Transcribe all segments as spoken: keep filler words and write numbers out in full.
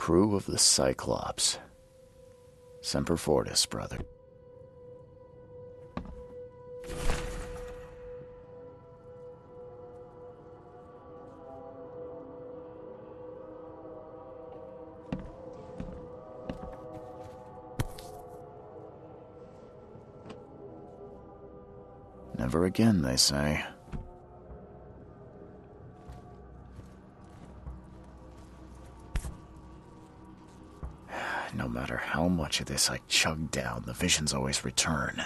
Crew of the Cyclops. Semper Fortis, brother. Never again, they say. No matter how much of this I chug down, the visions always return.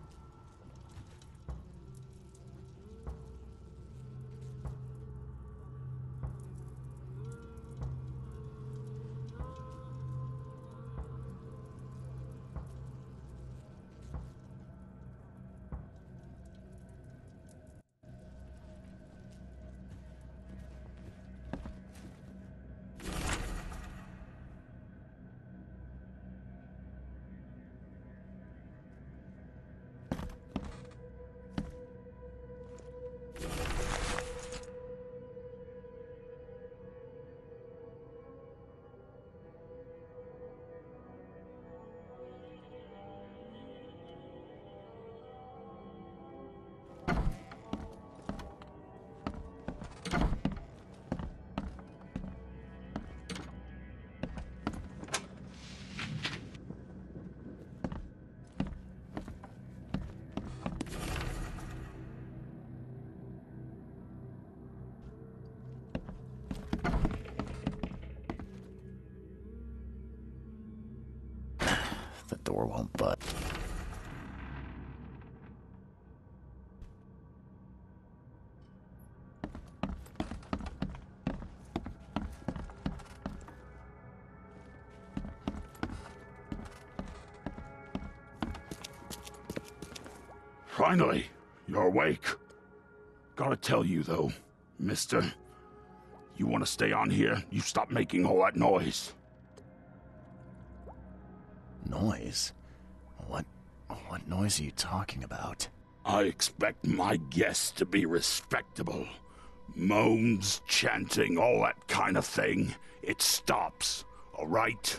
The door won't budge. Finally, you're awake. Gotta tell you, though, mister, you want to stay on here, you stop making all that noise. Noise? What... what noise are you talking about? I expect my guests to be respectable. Moans, chanting, all that kind of thing. It stops, all right?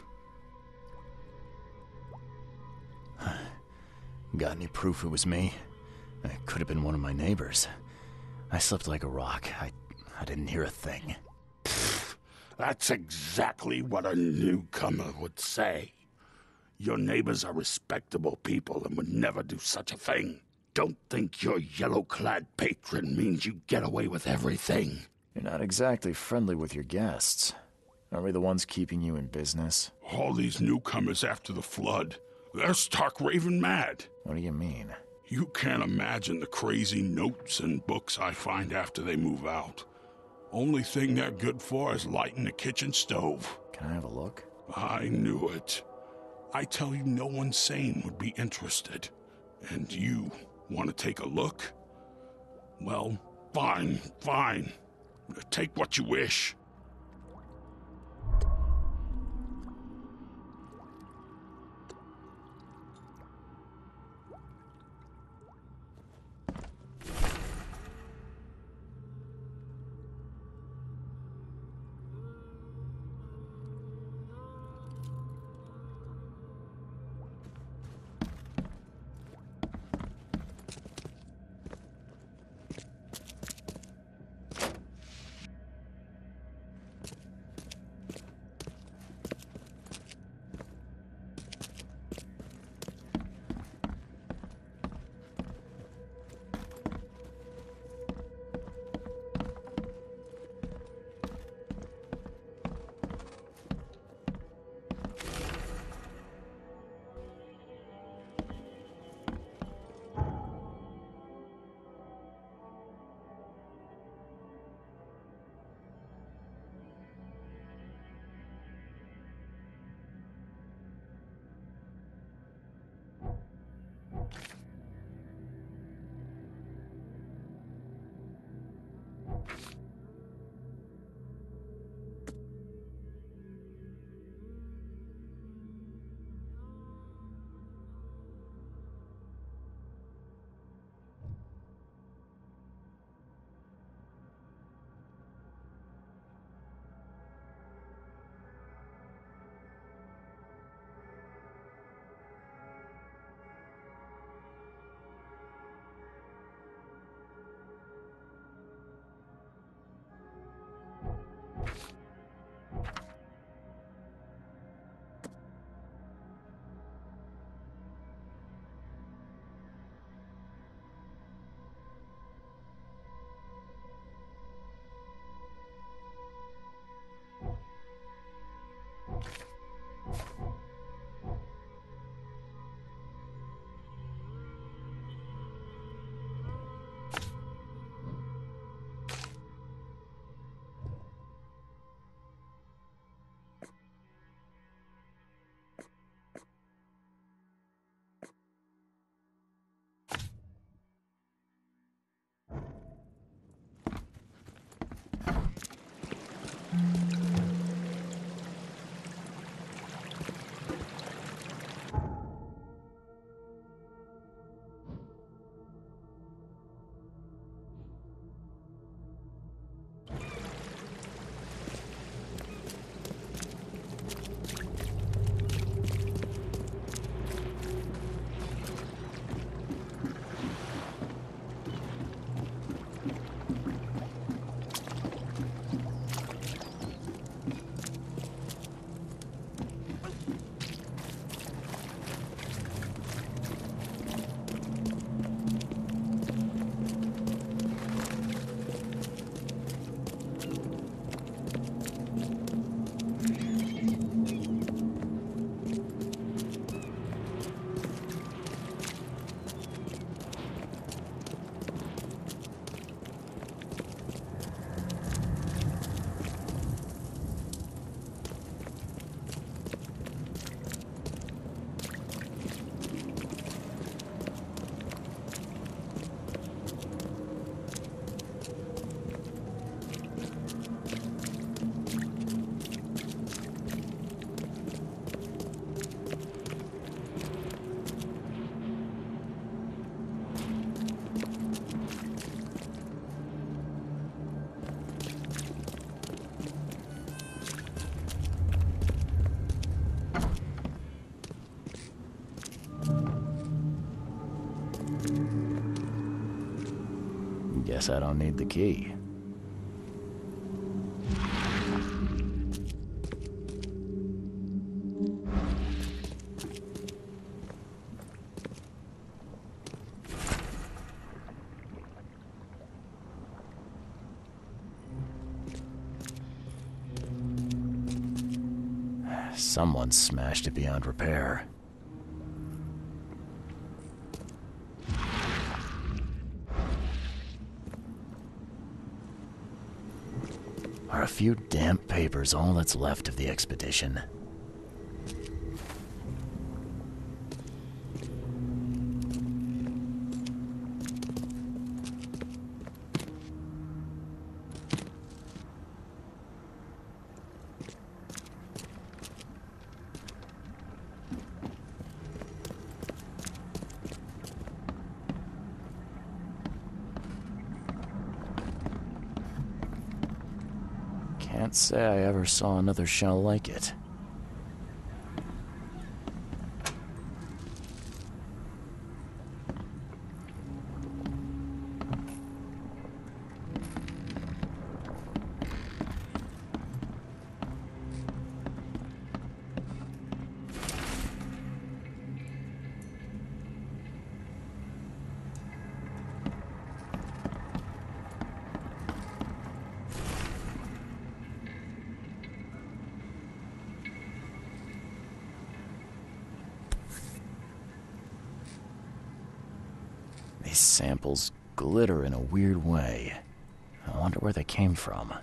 Got any proof it was me? It could have been one of my neighbors. I slept like a rock. I... I didn't hear a thing. Pfft, that's exactly what a newcomer would say. Your neighbors are respectable people and would never do such a thing. Don't think your yellow-clad patron means you get away with everything. You're not exactly friendly with your guests. Aren't we the ones keeping you in business? All these newcomers after the flood, they're stark raving mad. What do you mean? You can't imagine the crazy notes and books I find after they move out. Only thing they're good for is lighting the kitchen stove. Can I have a look? I knew it. I tell you, no one sane would be interested. And you want to take a look? Well, fine, fine. Take what you wish. Guess I don't need the key. Someone smashed it beyond repair. Are a few damp papers all that's left of the expedition? Can't say I ever saw another shell like it. These samples glitter in a weird way. I wonder where they came from.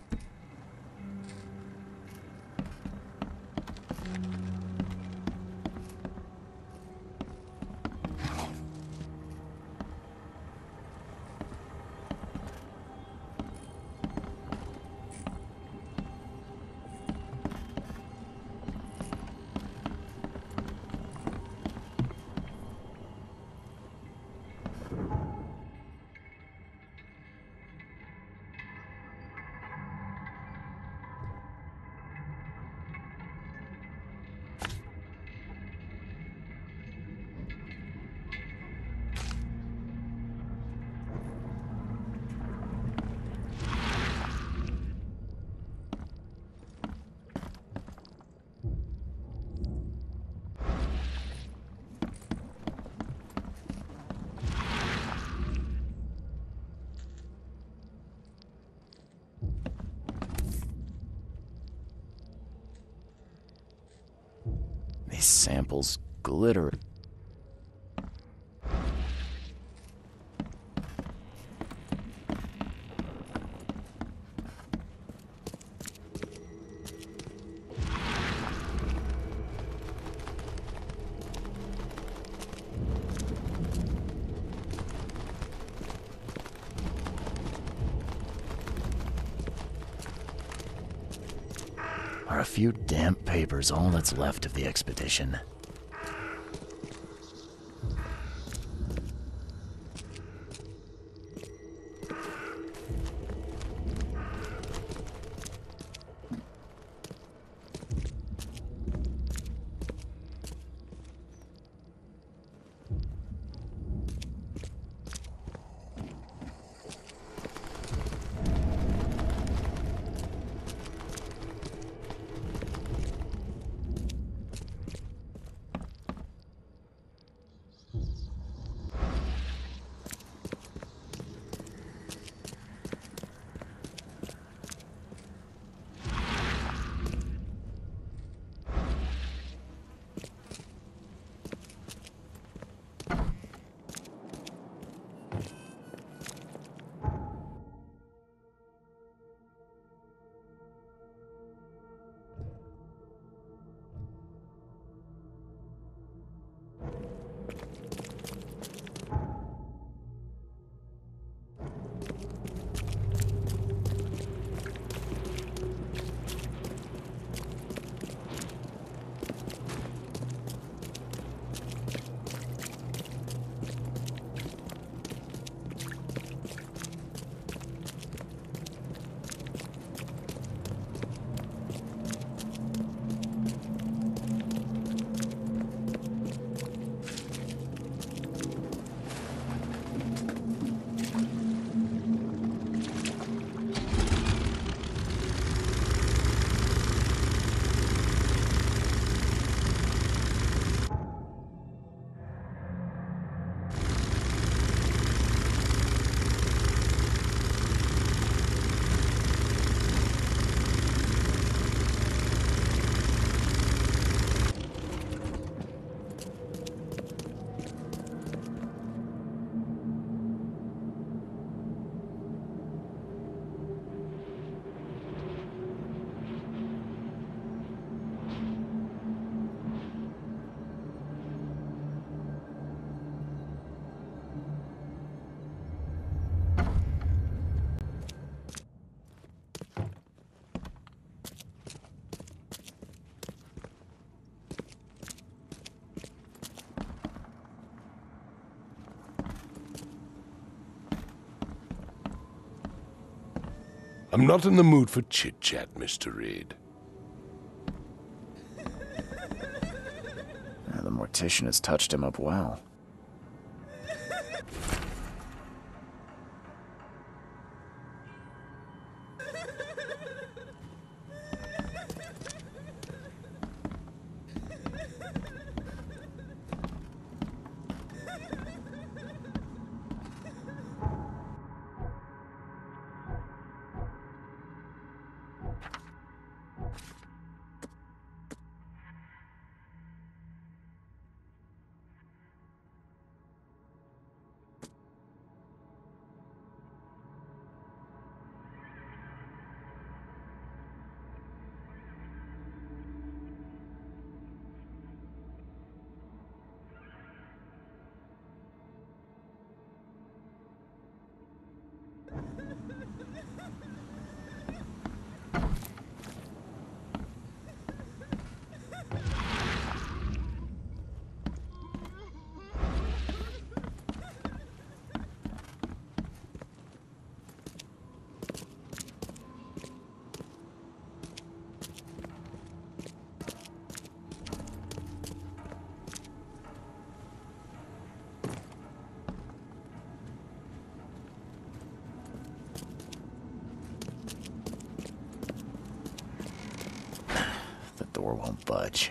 These samples glitter. Are a few damp papers all that's left of the expedition? I'm not in the mood for chit-chat, Mister Reed. Uh, the mortician has touched him up well. The door won't budge.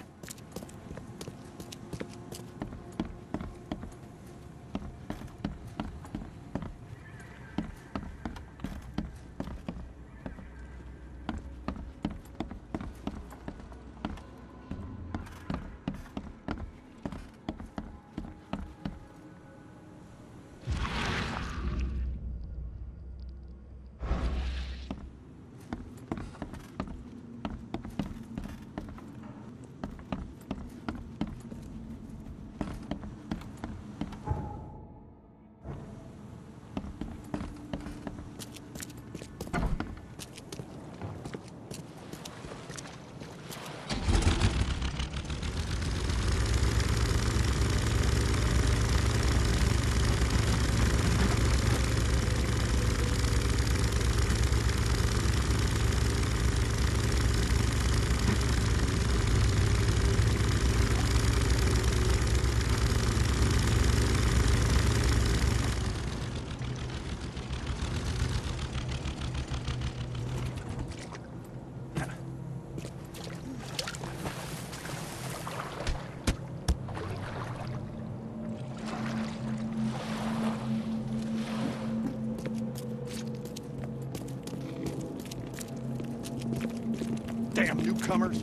Damn newcomers!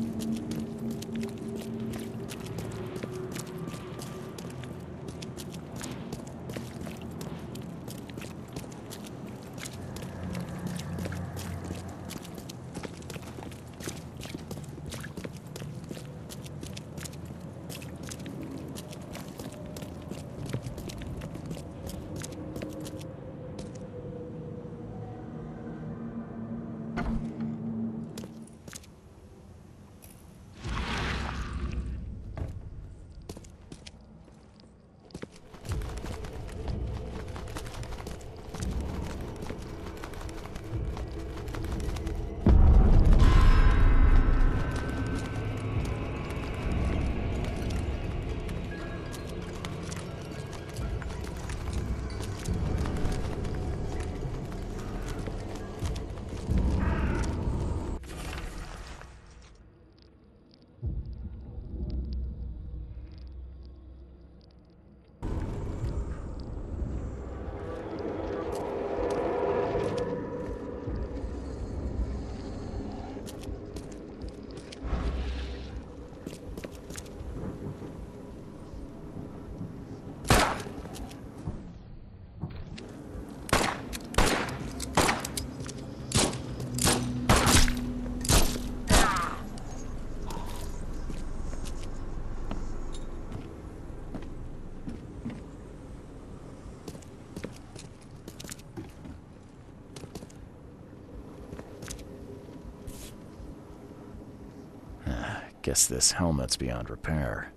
Guess this helmet's beyond repair.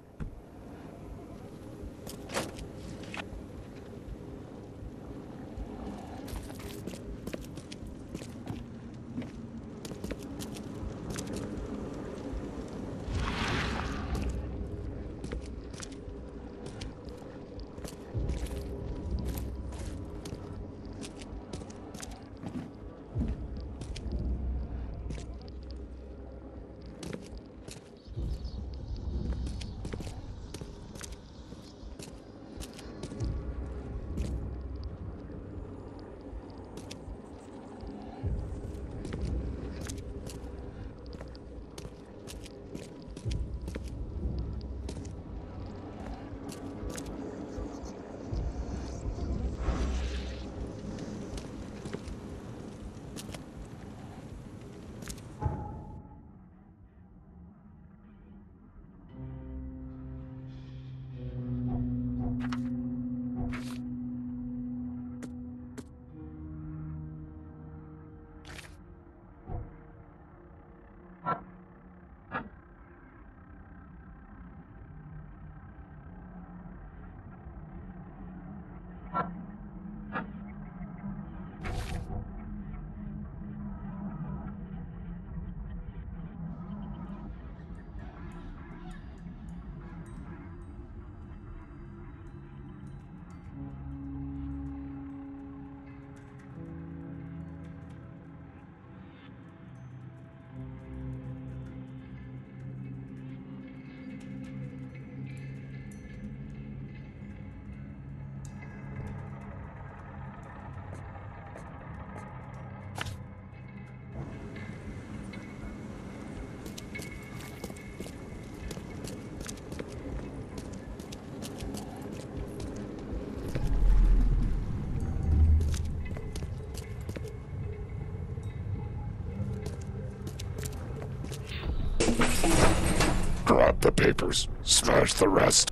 the papers. Smash the rest.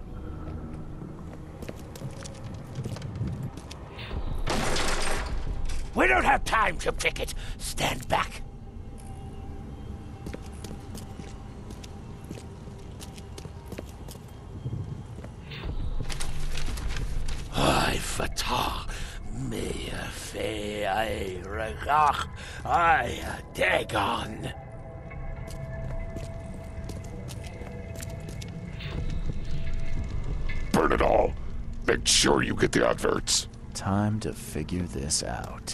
We don't have time to picket. Stand back. Ay, Fatah. Me fe ay regach. Ay, Dagon. Burn it all. Make sure you get the adverts. Time to figure this out.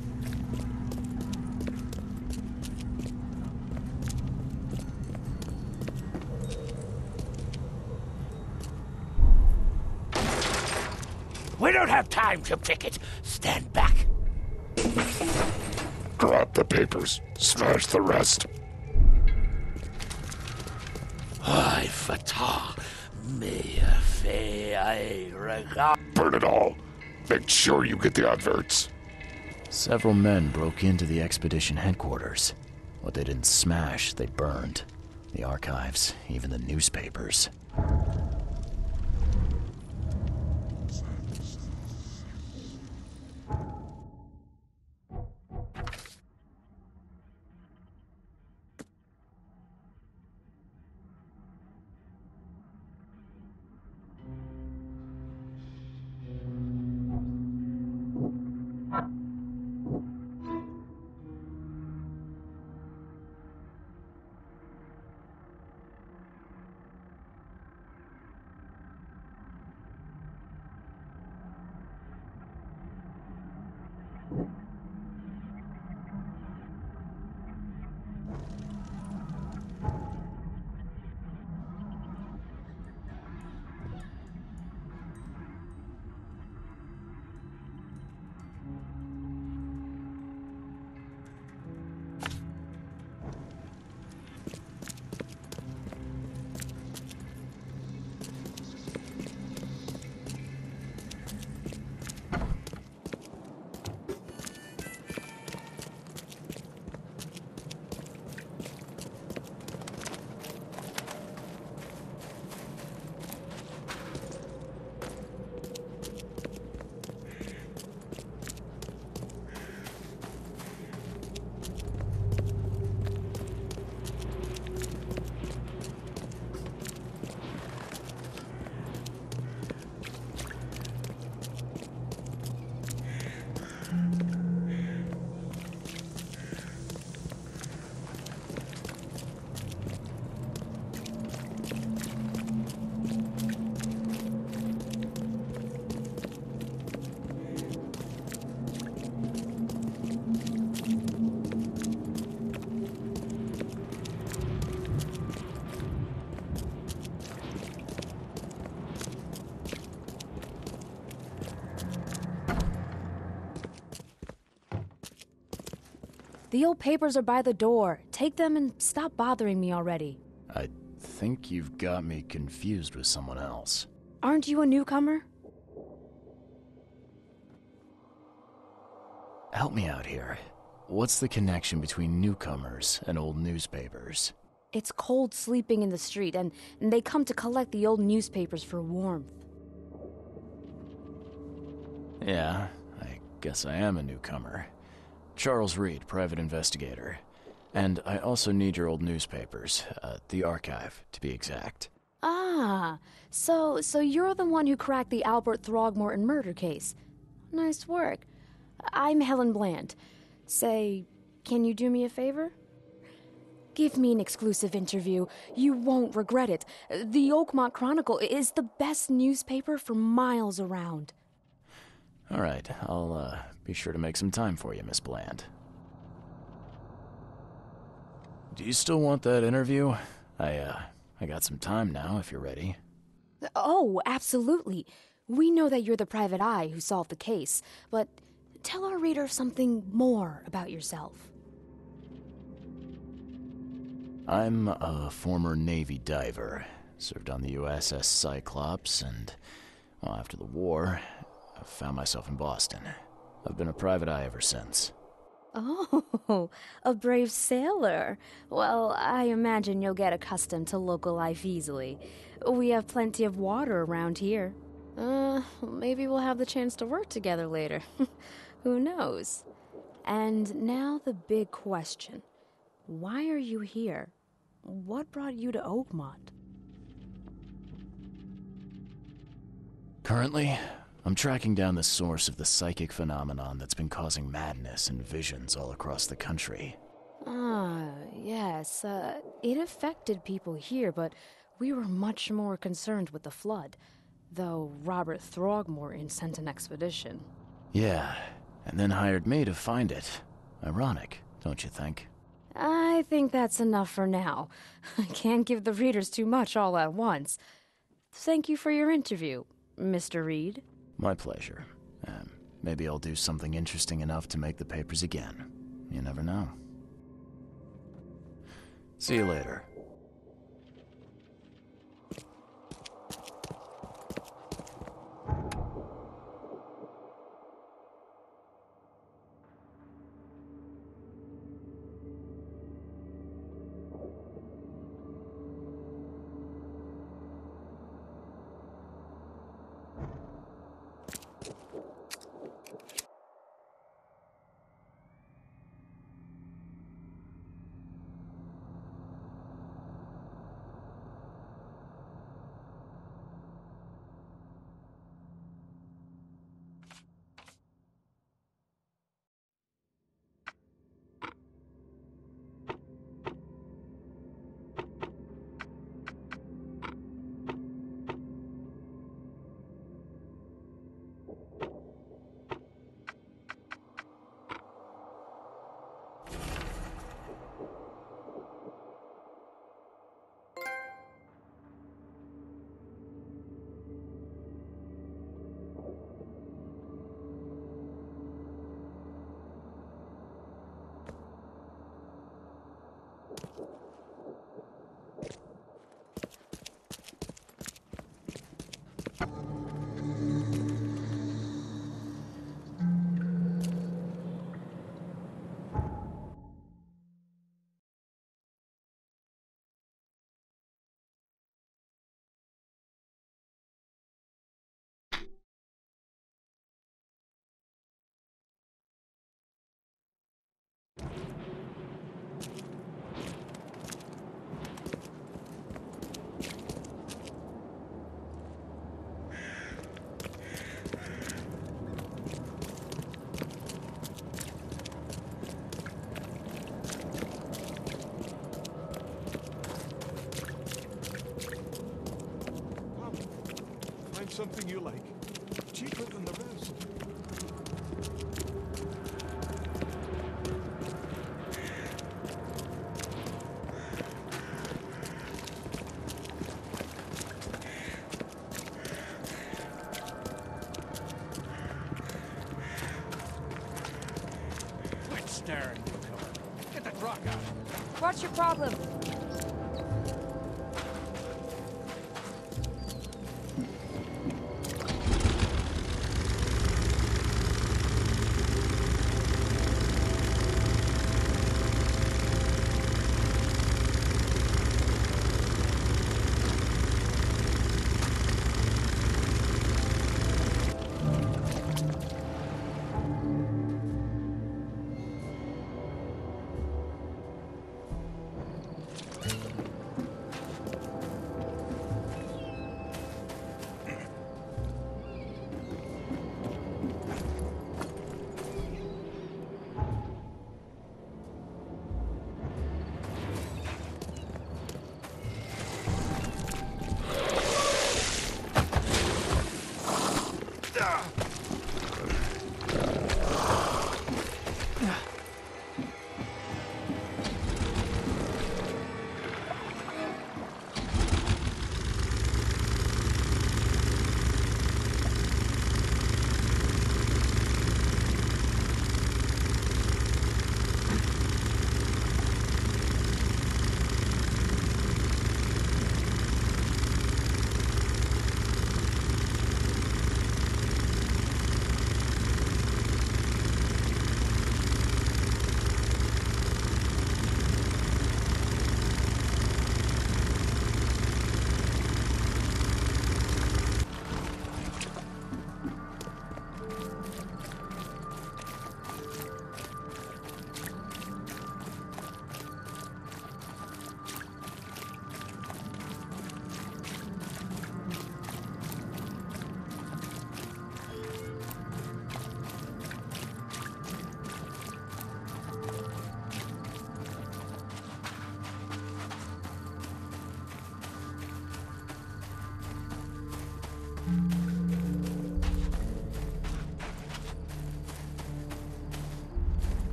We don't have time to picket. Stand back. Grab the papers. Smash the rest. Ay, Fatah. Me fe ay regach. Burn it all. Make sure you get the adverts. Several men broke into the expedition headquarters. What they didn't smash, they burned. The archives, even the newspapers. The old papers are by the door. Take them and stop bothering me already. I think you've got me confused with someone else. Aren't you a newcomer? Help me out here. What's the connection between newcomers and old newspapers? It's cold sleeping in the street, and, and they come to collect the old newspapers for warmth. Yeah, I guess I am a newcomer. Charles Reed, private investigator. And I also need your old newspapers, uh, the archive, to be exact. Ah, so so you're the one who cracked the Albert Throgmorton murder case. Nice work. I'm Helen Bland. Say, can you do me a favor? Give me an exclusive interview. You won't regret it. The Oakmont Chronicle is the best newspaper for miles around. All right, I'll uh, be sure to make some time for you, Miss Bland. Do you still want that interview? I, uh, I got some time now, if you're ready. Oh, absolutely. We know that you're the private eye who solved the case, but tell our reader something more about yourself. I'm a former Navy diver. Served on the U S S Cyclops, and, well, after the war, I found myself in Boston. I've been a private eye ever since. Oh, a brave sailor. Well, I imagine you'll get accustomed to local life easily. We have plenty of water around here. Uh, maybe we'll have the chance to work together later. Who knows? And now the big question. Why are you here? What brought you to Oakmont? Currently, I'm tracking down the source of the psychic phenomenon that's been causing madness and visions all across the country. Ah, yes. Uh, it affected people here, but we were much more concerned with the flood. Though Robert Throgmorton sent an expedition. Yeah, and then hired me to find it. Ironic, don't you think? I think that's enough for now. I can't give the readers too much all at once. Thank you for your interview, Mister Reed. My pleasure. Um, maybe I'll do something interesting enough to make the papers again. You never know. See you later. Something you like. Cheaper than the rest. Quit staring, newcomer. Get that rock out. What's your problem?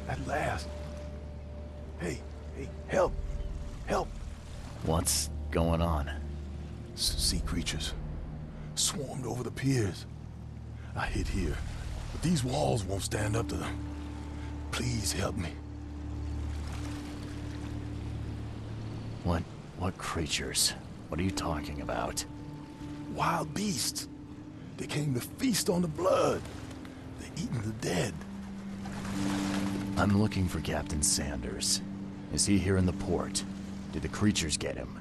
At last. Hey, hey, help! Help! What's going on? S sea creatures. Swarmed over the piers. I hid here, but these walls won't stand up to them. Please help me. What... what creatures? What are you talking about? Wild beasts. They came to feast on the blood. They're eating the dead. I'm looking for Captain Sanders. Is he here in the port? Did the creatures get him?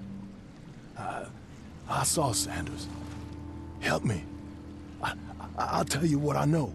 I saw Sanders. Help me. I, I, I'll tell you what I know.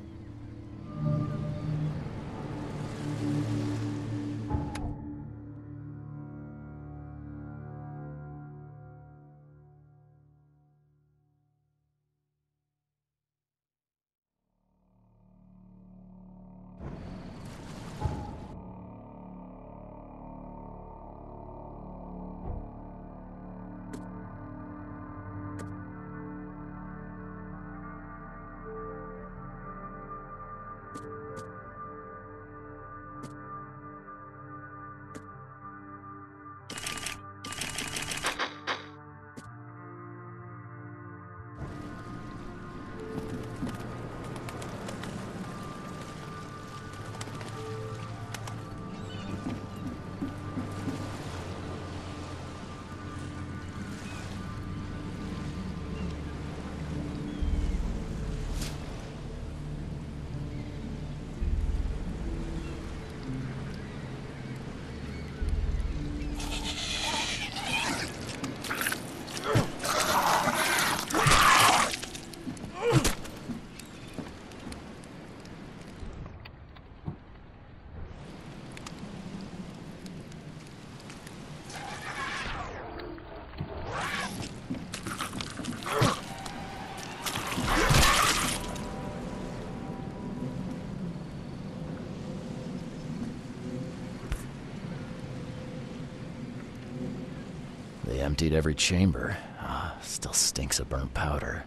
They emptied every chamber. Ah, still stinks of burnt powder.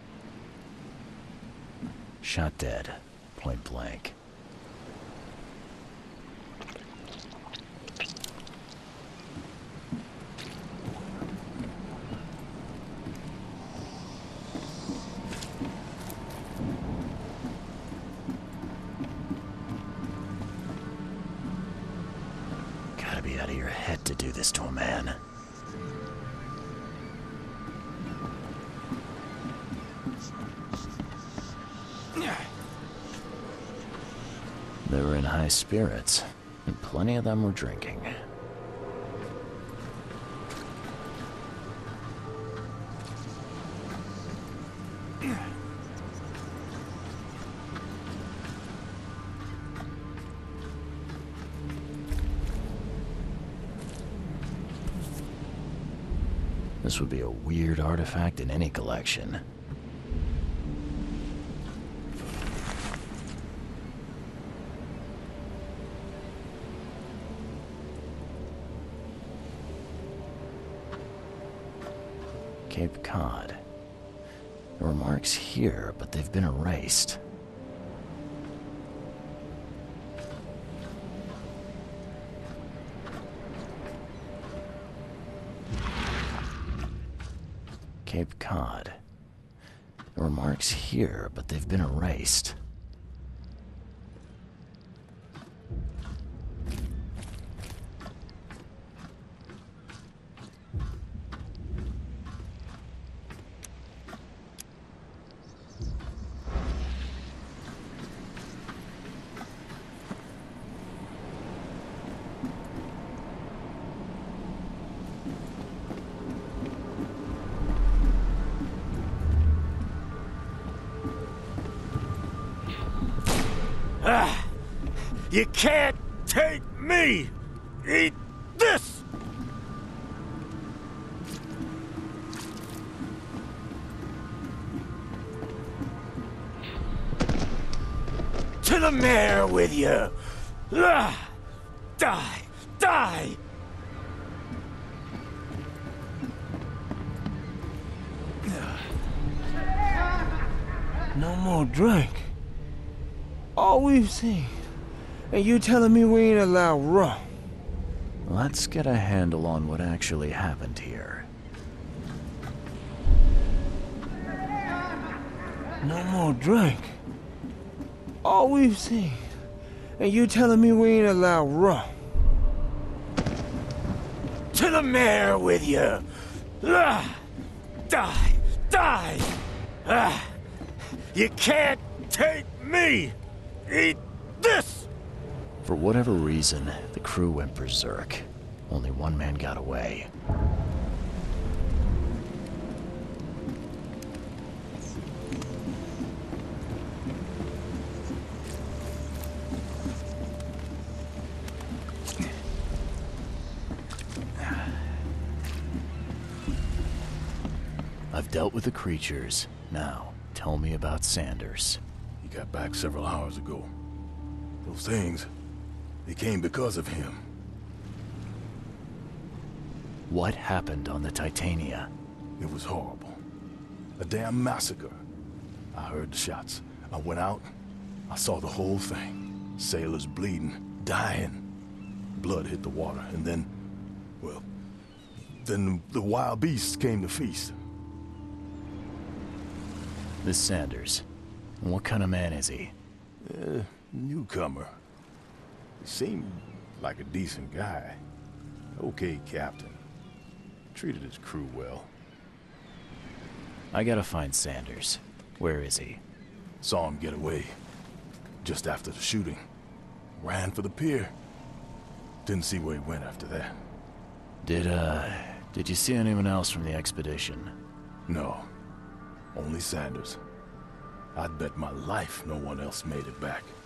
Shot dead. Point blank. Gotta be out of your head to do this to a man. They were in high spirits, and plenty of them were drinking. This would be a weird artifact in any collection. Cape Cod. There were marks here, but they've been erased. Cape Cod. There were marks here, but they've been erased. Ah, you can't take me! Eat this! To the mayor with you! Ah, die! Die! No more drink. All we've seen And you telling me we ain't allowed rum? Let's get a handle on what actually happened here. No more drink. All we've seen. And you telling me we ain't allowed rum? To the mayor with you! Ah, die! Die! Ah, you can't take me! Eat this! For whatever reason, the crew went berserk. Only one man got away. I've dealt with the creatures. Now, tell me about Sanders. He got back several hours ago. Those things, they came because of him. What happened on the Titania? It was horrible. A damn massacre. I heard the shots. I went out. I saw the whole thing. Sailors bleeding, dying. Blood hit the water, and then, well, then the wild beasts came to feast. This Sanders. What kind of man is he? Uh, newcomer. He seemed like a decent guy. Okay, captain. Treated his crew well. I gotta find Sanders. Where is he? Saw him get away. Just after the shooting. Ran for the pier. Didn't see where he went after that. Did, uh... Did you see anyone else from the expedition? No. Only Sanders. I'd bet my life no one else made it back.